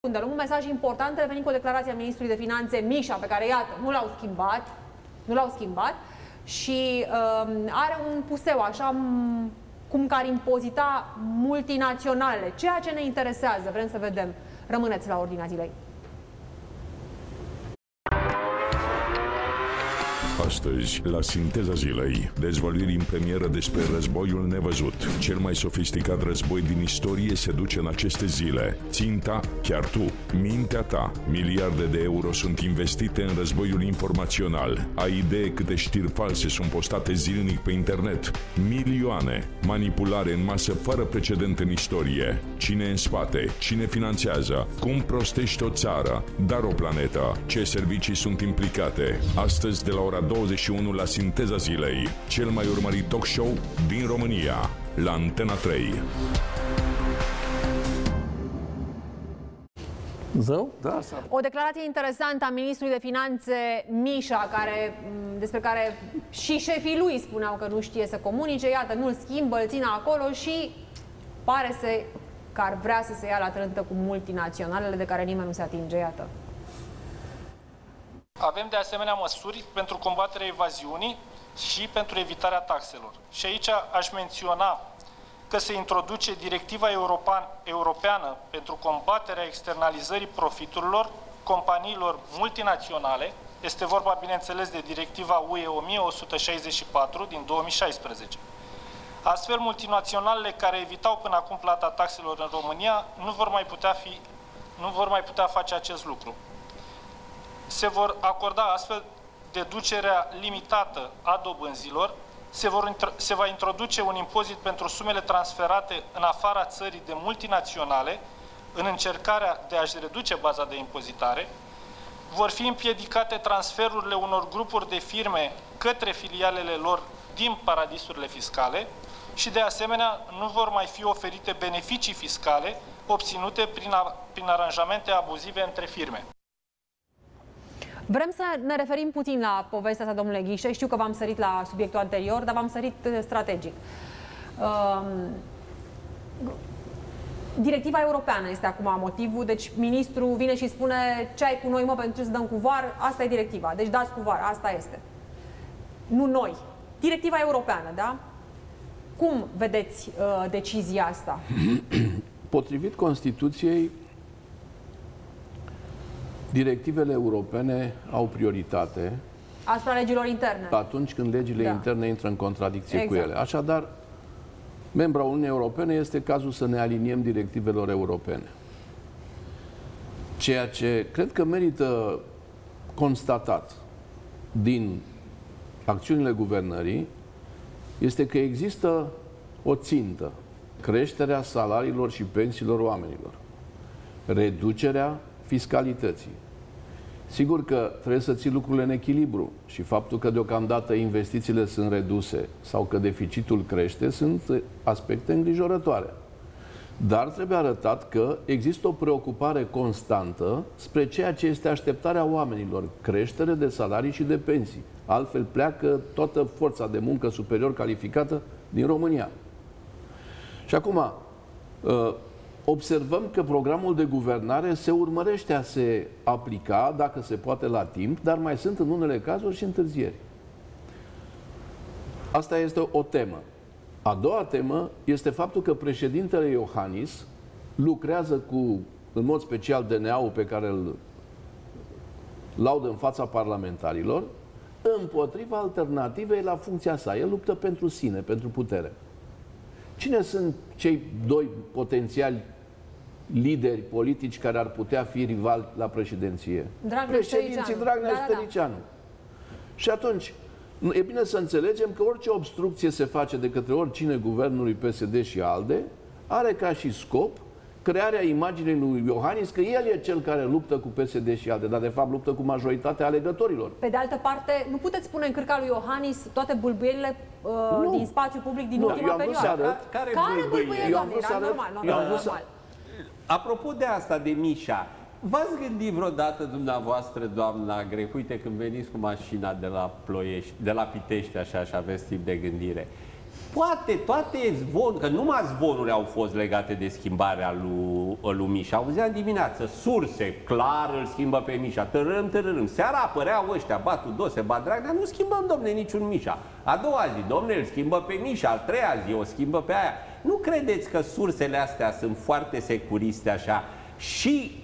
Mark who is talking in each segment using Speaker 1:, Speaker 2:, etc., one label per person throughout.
Speaker 1: Un mesaj important revenind cu o declarație a ministrului de Finanțe Mișa, pe care, iată, nu l-au schimbat și are un puseu, așa cum că ar impozita multinaționale. Ceea ce ne interesează, vrem să vedem. Rămâneți la ordinea zilei.
Speaker 2: Astăzi, la Sinteza Zilei, dezvăluiri în premieră despre războiul nevăzut. Cel mai sofisticat război din istorie se duce în aceste zile. Ținta, chiar tu, mintea ta. Miliarde de euro sunt investite în războiul informațional. Ai idee câte știri false sunt postate zilnic pe internet? Milioane. Manipulare în masă fără precedent în istorie. Cine în spate? Cine finanțează? Cum prostești o țară? Dar o planetă? Ce servicii sunt implicate? Astăzi, de la ora 21 la Sinteza Zilei, cel mai urmărit talk show din România, la Antena 3.
Speaker 3: Zău? Da,
Speaker 1: o declarație interesantă a ministrului de Finanțe Mișa, despre care și șefii lui spuneau că nu știe să comunice, iată, nu-l schimbă, îl ține acolo și pare că ar vrea să se ia la trântă cu multinaționalele de care nimeni nu se atinge, iată.
Speaker 4: Avem de asemenea măsuri pentru combaterea evaziunii și pentru evitarea taxelor. Și aici aș menționa că se introduce directiva europeană pentru combaterea externalizării profiturilor companiilor multinaționale. Este vorba, bineînțeles, de directiva UE 1164 din 2016. Astfel, multinaționalele care evitau până acum plata taxelor în România nu vor mai putea face acest lucru. Se vor acorda astfel deducerea limitată a dobânzilor, se va introduce un impozit pentru sumele transferate în afara țării de multinaționale, în încercarea de a-și reduce baza de impozitare, vor fi împiedicate transferurile unor grupuri de firme către filialele lor din paradisurile fiscale și, de asemenea, nu vor mai fi oferite beneficii fiscale obținute prin aranjamente abuzive între firme.
Speaker 1: Vrem să ne referim puțin la povestea asta, domnule Ghișe. Știu că v-am sărit la subiectul anterior, dar v-am sărit strategic. Directiva europeană este acum motivul, deci ministrul vine și spune: ce ai cu noi, mă, pentru ce să dăm cu VAR? Asta e directiva, deci dați cu VAR, asta este. Nu noi. Directiva europeană, da? Cum vedeți decizia asta?
Speaker 3: Potrivit Constituției, directivele europene au prioritate
Speaker 1: asupra legilor interne.
Speaker 3: Atunci când legile interne intră în contradicție cu ele. Așadar, membra Uniunii Europene, este cazul să ne aliniem directivelor europene. Ceea ce cred că merită constatat din acțiunile guvernării este că există o țintă: creșterea salariilor și pensiilor oamenilor, reducerea fiscalității. Sigur că trebuie să ții lucrurile în echilibru și faptul că deocamdată investițiile sunt reduse sau că deficitul crește sunt aspecte îngrijorătoare. Dar trebuie arătat că există o preocupare constantă spre ceea ce este așteptarea oamenilor: creștere de salarii și de pensii. Altfel pleacă toată forța de muncă superior calificată din România. Și acum observăm că programul de guvernare se urmărește a se aplica, dacă se poate, la timp, dar mai sunt în unele cazuri și întârzieri. Asta este o temă. A doua temă este faptul că președintele Iohannis lucrează în mod special DNA-ul pe care îl laudă în fața parlamentarilor, împotriva alternativei la funcția sa. El luptă pentru sine, pentru putere. Cine sunt cei doi potențiali lideri politici care ar putea fi rivali la președinție? Președinții Dragnea și Tăricianu. Și atunci, e bine să înțelegem că orice obstrucție se face de către oricine guvernului PSD și ALDE are ca și scop crearea imaginii lui Iohannis că el e cel care luptă cu PSD și ALDE, dar de fapt luptă cu majoritatea alegătorilor.
Speaker 1: Pe de altă parte, nu puteți pune în cârca lui Iohannis toate bâlbâielile din spațiu public din ultima perioadă.
Speaker 5: Care bâlbâie,
Speaker 1: doamne? Era normal.
Speaker 5: Apropo de asta, de Mișa, v-ați gândit vreodată dumneavoastră, doamna Grec, uite, când veniți cu mașina de la Ploiești, de la Pitești, așa, și aveți timp de gândire, Poate, toate zvonuri, că numai zvonuri au fost legate de schimbarea lui Mișa. Auzeam dimineață, surse, clar îl schimbă pe Mișa, tărâm. Seara apăreau ăștia, Batu, Dose, Dragnea, nu schimbăm, domne, niciun Mișa. A doua zi, domne, îl schimbă pe Mișa, a treia zi, o schimbă pe aia. Nu credeți că sursele astea sunt foarte securiste așa? Și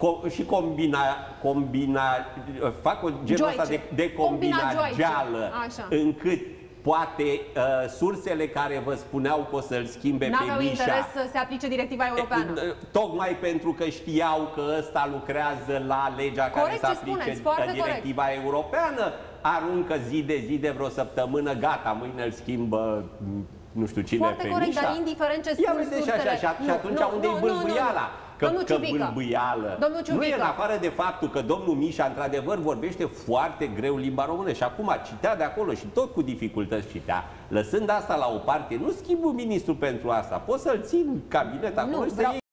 Speaker 5: fac o genul ăsta de combinageală, încât poate sursele care vă spuneau că o să-l schimbe pe Mișa
Speaker 1: n-aveau interes să se aplice directiva europeană.
Speaker 5: Tocmai pentru că știau că ăsta lucrează la legea care să aplice directiva europeană, aruncă zi de vreo săptămână, gata, mâine îl schimbă nu știu cine pe Mișa.
Speaker 1: Dar indiferent ce spun sursele...
Speaker 5: Și atunci unde-i bâlbâiala? Că bâlbâială nu e în afară de faptul că domnul Mișa într-adevăr vorbește foarte greu limba română și acum citea de acolo și tot cu dificultăți citea. Lăsând asta la o parte, nu schimb un ministru pentru asta. Pot să-l țin cabinet acolo și să iei